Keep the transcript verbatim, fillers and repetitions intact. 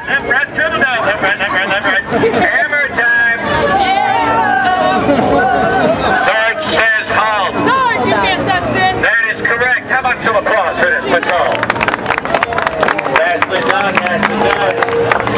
left right, triple down, left right, left right, left right. Hammer time. Sarge says halt. Sarge, you can't touch this. That is correct. How about some applause for this patrol? Nicely done, nicely done.